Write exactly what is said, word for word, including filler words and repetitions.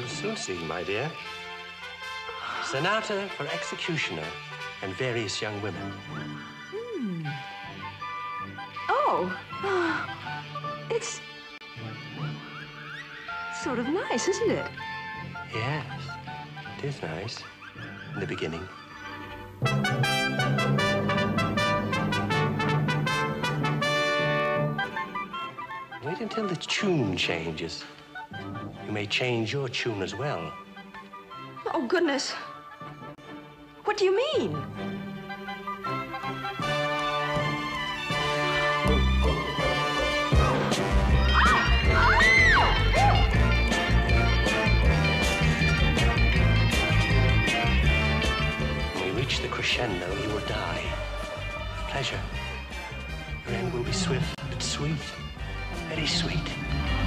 You'll soon see, my dear. Sonata for executioner and various young women. Hmm. Oh. It's sort of nice, isn't it? Yes, it is nice in the beginning. Wait until the tune changes. You may change your tune as well. Oh, goodness. What do you mean? When we reach the crescendo, you will die. Pleasure. Your end will be swift but sweet. Very sweet.